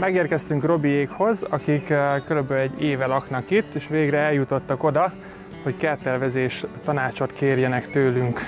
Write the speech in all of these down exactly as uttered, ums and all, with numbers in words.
Megérkeztünk Robiékhoz, akik körülbelül egy éve laknak itt, és végre eljutottak oda, hogy kerttervezés tanácsot kérjenek tőlünk.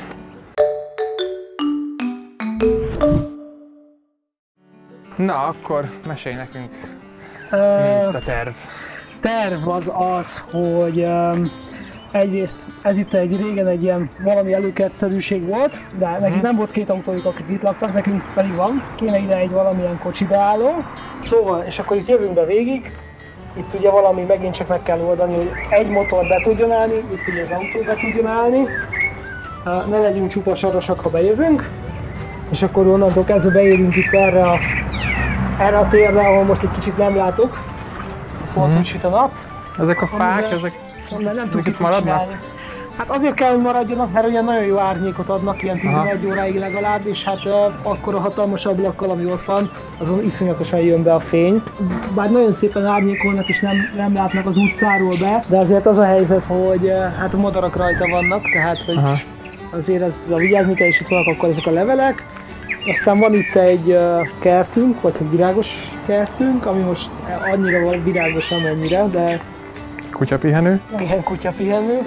Na, akkor mesélj nekünk, mi itt a terv? Terv az az, hogy um, egyrészt ez itt egy régen egy ilyen valami előkertszerűség volt, de nekik hmm. nem volt két autójuk, akik itt laktak, nekünk pedig van. Kéne ide egy valamilyen kocsi beálló. Szóval, és akkor itt jövünk be végig. Itt ugye valami megint csak meg kell oldani, hogy egy motor be tudjon állni, itt ugye az autó be tudjon állni. Ne legyünk csupa sarosak, ha bejövünk. És akkor onnantól kezdve beérünk itt erre a, erre a térre, ahol most egy kicsit nem látok. Pont úgy süt a nap. Ezek a fák, amivel, ezek, nem ezek tudjuk itt maradnak? Csinálni. Hát azért kell, hogy maradjanak, mert olyan nagyon jó árnyékot adnak, ilyen tizenegy Aha. óráig legalább, és hát uh, akkor a hatalmas ablakkal, ami ott van, azon iszonyatosan jön be a fény. Bár nagyon szépen árnyékolnak és nem, nem látnak az utcáról be, de azért az a helyzet, hogy uh, hát a madarak rajta vannak, tehát hogy Aha. azért ezzel vigyázni kell, és itt vannak akkor ezek a levelek. Aztán van itt egy uh, kertünk, vagy egy virágos kertünk, ami most annyira virágos, amennyire, de... Kutyapihenő? Igen, kutyapihenő.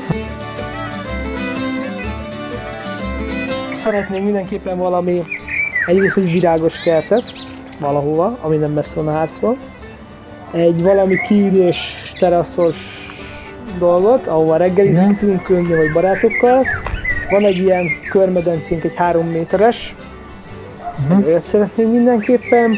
Szeretnénk mindenképpen valami, egyrészt egy virágos kertet valahova, ami nem messze van a háztól. Egy valami kiülős, teraszos dolgot, ahova reggelizni tudunk könnyű vagy barátokkal. Van egy ilyen körmedencénk, egy három méteres, uh-huh. olyat szeretnénk mindenképpen.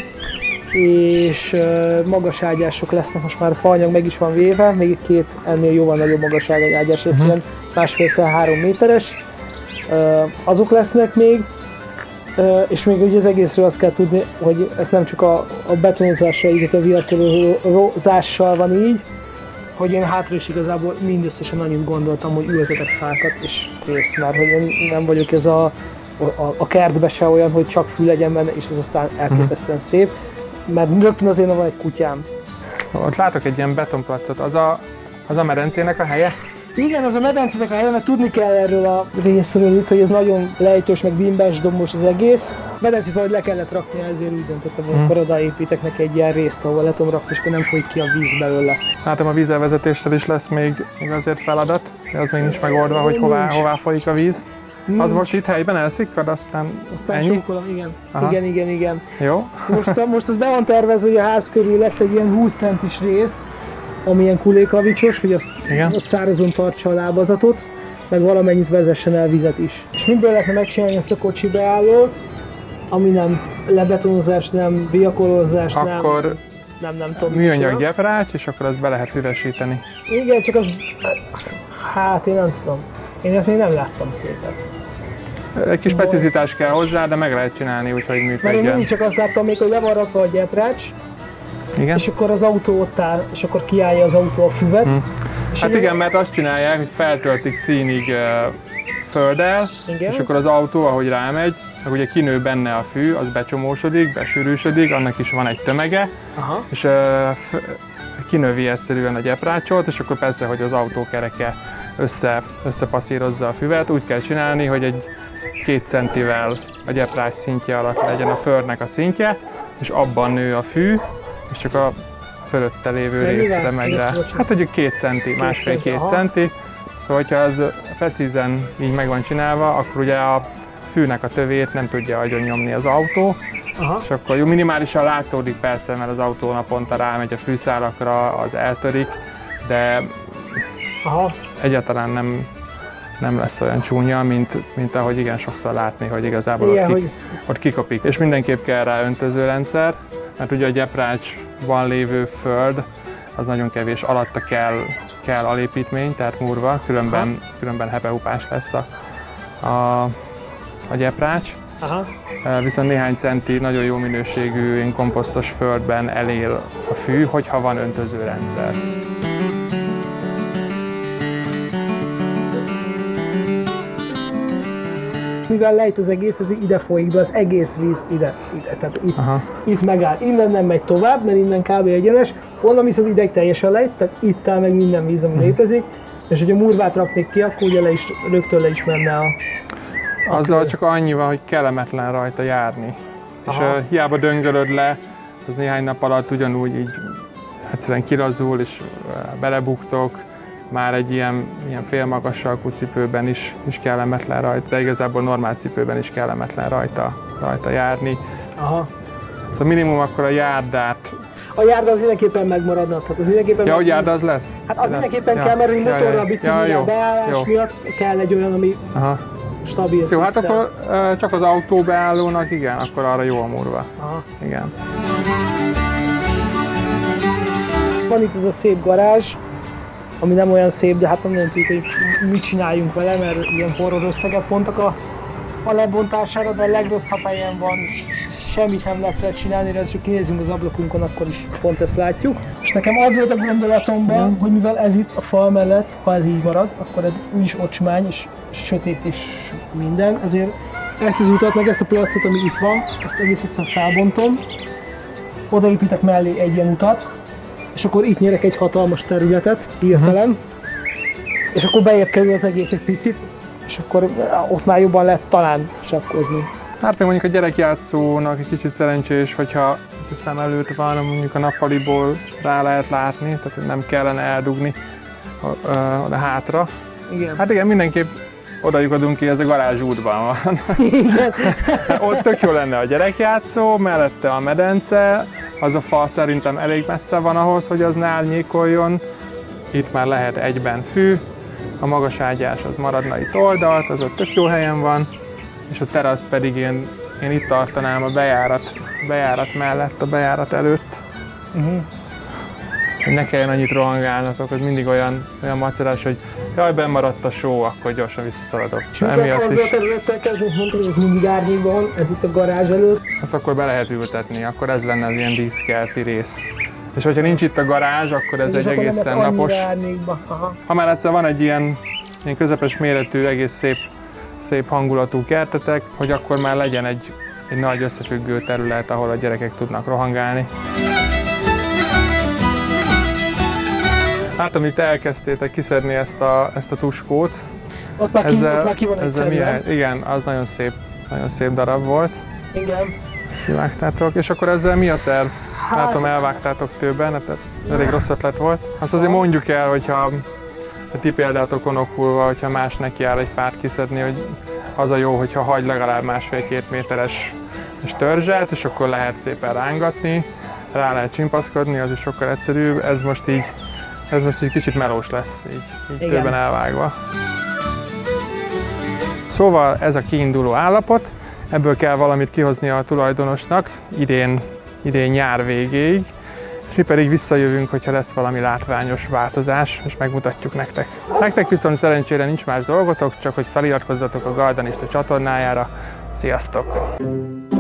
És uh, magas ágyások lesznek, most már a faanyag meg is van véve, még két ennél jóval nagyobb magasságú ágyás lesz, uh-huh. másfélszer három méteres. Uh, azok lesznek még, uh, és még ugye az egészről azt kell tudni, hogy ez nem csak a, a betonozással, illetve a villakörozással van így, hogy én hátra is igazából mindösszesen annyit gondoltam, hogy ültetek fákat és kész, mert hogy én nem vagyok ez a, a, a kertbe se olyan, hogy csak fű legyen benne, és ez aztán elképesztően uh-huh. szép, mert rögtön azért van egy kutyám. Ott látok egy ilyen betonplacot, az a, az a medencének a helye? Igen, az a medencének a helye, mert tudni kell erről a részről itt, hogy ez nagyon lejtős, meg dimbes, dombos az egész. A medencét valahogy le kellett rakni, ezért úgy döntöttem, hogy hmm. akkor odaépítek neki egy ilyen részt, ahol le tudom rakni, és akkor nem folyik ki a víz belőle. Látom, a vízelvezetéssel is lesz még, még azért feladat, de az még nincs megoldva, hogy hová, hová folyik a víz. Nincs. Az most itt helyben elszikkad, aztán Aztán ennyi? csókolom, igen. Aha. Igen, igen, igen. Jó. Most, most az be van tervezve, hogy a ház körül lesz egy ilyen húsz centis rész, ami ilyen kulékavicsos, hogy azt, azt szárazon tartsa a lábazatot, meg valamennyit vezessen el vizet is. És miből lehetne megcsinálni ezt a kocsi beállót, ami nem lebetonozás, nem viakolozás, nem, akkor nem, nem tudom. Műanyag gyeprágy, és akkor azt be lehet üresíteni. Igen, csak az, hát én nem tudom. Én ezt még nem láttam szépet. Egy kis precizitás kell hozzá, de meg lehet csinálni, úgyhogy működjön. Mert én mindig csak azt láttam még, hogy le van rakva a gyeprács, igen? És akkor az autó ott áll, és akkor kiállja az autó a füvet. Hmm. Hát igen, igen, mert azt csinálják, hogy feltöltik színig uh, földdel, igen? És akkor az autó, ahogy rámegy, akkor ugye kinő benne a fű, az becsomósodik, besűrűsödik, annak is van egy tömege, Aha. és uh, kinövi egyszerűen a gyeprácsot, és akkor persze, hogy az autókereke össze, összepasszírozza a füvet, úgy kell csinálni, hogy egy két centivel a gyeprács szintje alatt legyen a földnek a szintje, és abban nő a fű, és csak a fölötte lévő részre megy rá. Hát mondjuk két centi, másfél-két centi. Szóval, hogyha az precízen így meg van csinálva, akkor ugye a fűnek a tövét nem tudja agyon nyomni az autó. Aha. És akkor jó, minimálisan látszódik persze, mert az autó naponta rámegy a fűszálakra, az eltörik, de Aha. egyáltalán nem, nem lesz olyan csúnya, mint, mint ahogy igen sokszor látni, hogy igazából igen, ott, ki, hogy... ott kikopik. És mindenképp kell rá öntözőrendszer, mert ugye a gyeprácsban lévő föld az nagyon kevés, alatta kell, kell alépítmény, tehát murva, különben, különben hepehupás lesz a, a, a gyeprács. Aha. Viszont néhány centi nagyon jó minőségű komposztos földben elél a fű, hogyha van öntözőrendszer. Mivel lejt az egész, ez ide folyik be, az egész víz ide, ide. Tehát itt, itt megáll. Innen nem megy tovább, mert innen kb. Egyenes. Onnan viszont ideig teljesen lejt, tehát itt áll meg minden víz, ami hmm. létezik. És hogyha murvát raknék ki, akkor ugye le is, rögtön le is menne a... a Azzal kör. Csak annyi van, hogy kellemetlen rajta járni. Aha. És uh, hiába döngölöd le az néhány nap alatt ugyanúgy így egyszerűen kirazul, és belebuktok, már egy ilyen, ilyen félmagas sarkú cipőben is, is kellemetlen rajta, de igazából normál cipőben is kellemetlen rajta, rajta járni. Aha. A minimum akkor a járdát. A járda az mindenképpen megmaradna, tehát az mindenképpen... Ja, hogy járda az lesz? Hát az lesz. mindenképpen ja. kell, mert ja, motorra, ja, biciklire, ja, beállás jó. miatt kell egy olyan, ami Aha. stabil. Jó, hát akkor uh, csak az autóbeállónak, igen, akkor arra jó a murva. Aha. Igen. Van itt ez a szép garázs, ami nem olyan szép, de hát nem nagyon tudjuk, hogy mit csináljunk vele, mert ilyen horror összeget mondtak a, a lebontására, de a legrosszabb helyen van, semmit nem lehet vele csinálni, de csak kinézünk az ablakunkon, akkor is pont ezt látjuk. És nekem az volt a gondolatomban, mm. hogy mivel ez itt a fal mellett, ha ez így marad, akkor ez úgyis ocsmány, és sötét és minden, ezért ezt az utat, meg ezt a placot, ami itt van, ezt egész egyszer felbontom, odaépítek mellé egy ilyen utat, és akkor itt nyerek egy hatalmas területet, hirtelen, uh-huh. és akkor bejebb kerül az egész egy picit, és akkor ott már jobban lehet talán sakkozni. Hát meg mondjuk a gyerekjátszónak egy kicsit szerencsés, hogyha a szem előtt van, mondjuk a nappaliból rá lehet látni, tehát nem kellene eldugni oda hátra. Igen. Hát igen, mindenképp oda lyukadunk ki, ez a garázs útban van. Igen. Ott tök jó lenne a gyerekjátszó, mellette a medence, az a fal szerintem elég messze van ahhoz, hogy az ne árnyékoljon. Itt már lehet egyben fű, a magas ágyás az maradna itt oldalt, az ott tök jó helyen van, és a terasz pedig én, én itt tartanám a bejárat, bejárat mellett, a bejárat előtt. Uh-huh. Hogy ne kelljen annyit rohangálnatok, az mindig olyan, olyan macerás, hogy jaj, benn maradt a só, akkor gyorsan visszaszaladok. És mit lehet azzal a területtel kezdeni, mondtad, hogy ez mindig árnyékban van, ez itt a garázs előtt? Hát akkor be lehet ültetni, akkor ez lenne az ilyen díszkerti rész. És hogyha nincs itt a garázs, akkor ez és egy akkor egészen nem napos. Aha. Ha már egyszer van egy ilyen, ilyen közepes méretű, egész szép, szép hangulatú kertetek, hogy akkor már legyen egy, egy nagy összefüggő terület, ahol a gyerekek tudnak rohangálni. Hát, amit elkezdtétek kiszedni ezt a, ezt a tuskót, ott már ki, ezzel, ott már ki van ezzel milyen, igen, az nagyon szép, nagyon szép darab volt. Igen. Kivágtátok, és akkor ezzel mi a terv? Hát, látom, elvágtátok többen, tehát elég rossz ötlet volt. Azt azért mondjuk el, hogyha a ti példátokon okulva, hogyha más neki áll egy fát kiszedni, hogy az a jó, hogyha hagy legalább másfél-két méteres törzset, és akkor lehet szépen rángatni, rá lehet csimpaszkodni, az is sokkal egyszerűbb. Ez most így Ez most egy kicsit melós lesz, így, így többen elvágva. Szóval ez a kiinduló állapot, ebből kell valamit kihozni a tulajdonosnak idén, idén nyár végéig, és mi pedig visszajövünk, hogyha lesz valami látványos változás, és megmutatjuk nektek. Nektek viszont szerencsére nincs más dolgotok, csak hogy feliratkozzatok a Gardanista csatornájára. Sziasztok!